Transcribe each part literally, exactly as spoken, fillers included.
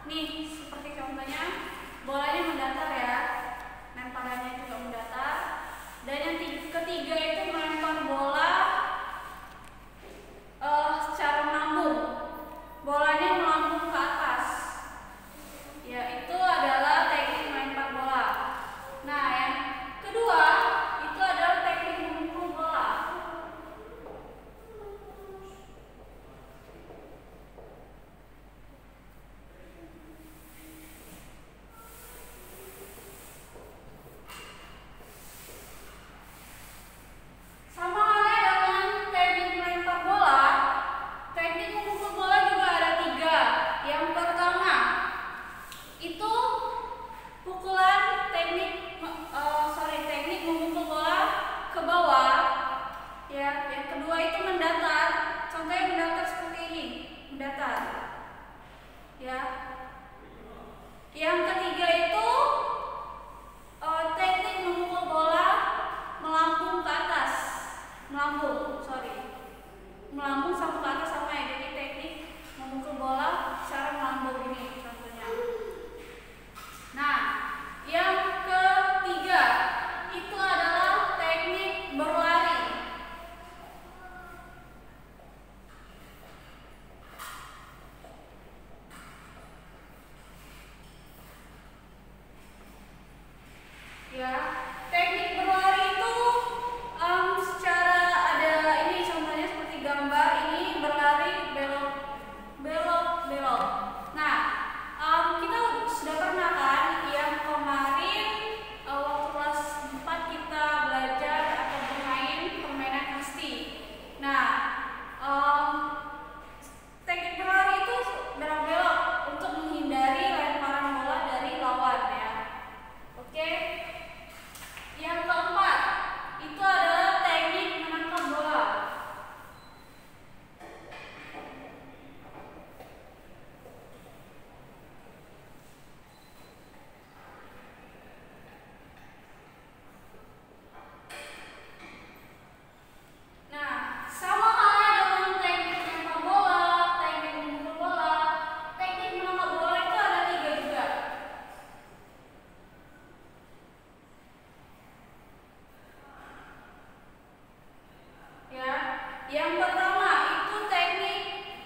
Nih, seperti contohnya bolanya mendatar ya, lemparannya juga mendatar. Dan yang ketiga itu melempar bola uh, secara melambung, bolanya melambung ke atas. Ya, itu adalah teknik melempar bola. Nah, yang kedua itu adalah teknik memukul bola. Sama halnya dengan teknik melempar bola, teknik memukul bola juga ada tiga. Yang pertama itu pukulan teknik uh, sorry teknik memukul bola ke bawah. Ya, yang kedua itu mendatar. Contohnya mendatar seperti ini, mendatar. Ya. Yang ketiga itu uh, teknik memukul bola melambung ke atas. Melambung, sorry. Melambung sama ke atas sama ya. Jadi teknik memukul bola secara melambung ini contohnya. Nah, yang ketiga itu adalah teknik berlari. Ya, teknik berlari itu um, secara ada ini contohnya seperti gambar ini berlari belok belok belok. Nah, um, kita sudah pernah kan yang kemarin uh, waktu kelas empat kita belajar atau bermain permainan kasti. Nah, um, teknik berlari itu belok-belok untuk menghindari lemparan bola dari lawan ya. Oke. Yang keempat itu adalah teknik menangkap bola. Nah, sama halnya dengan teknik menangkap bola, teknik memukul bola, teknik menangkap bola itu ada tiga juga. Ya, yang pertama itu teknik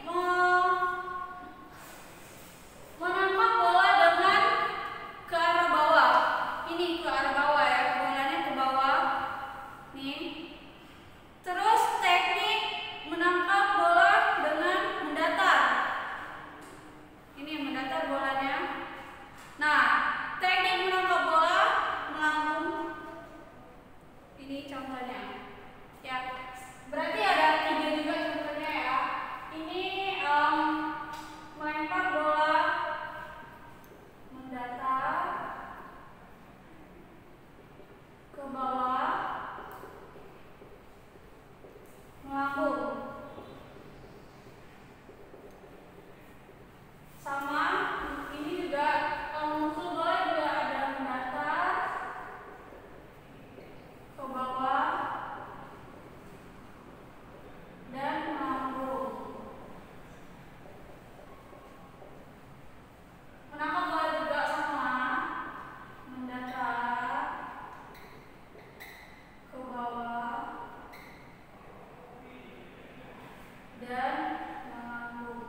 menangkap bola dengan ke arah bawah. Ini ke arah bawah ya, bolanya ke bawah. Nih. Terus teknik menangkap bola dengan mendatar. Ini yang mendatar bolanya. Nah, teknik menangkap bola melambung. Ini contohnya. Ya, berarti ada tiga juga contohnya ya. Ini um, melempar bola mendatar ke bawah, melambung. Sama ini juga memukul bola juga ada mendatar ke bawah dan melambung. Menangkap bola juga sama, mendatar ke bawah dan melambung.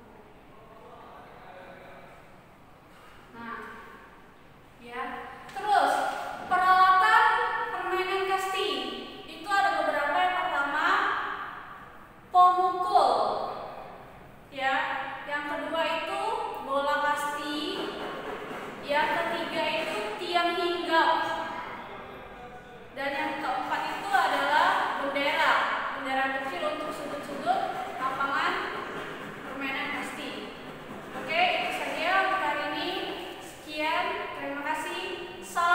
Nah, ya. Terus peralatan permainan kasti itu ada beberapa. Yang pertama pemukul. Ya, yang kedua itu bola kasti. Yang ketiga itu tiang hinggap. Dan yang keempat itu adalah bendera. Bendera kecil untuk sudut-sudut lapangan permainan kasti. Oke, itu saja untuk hari ini. Sekian, terima kasih. Salam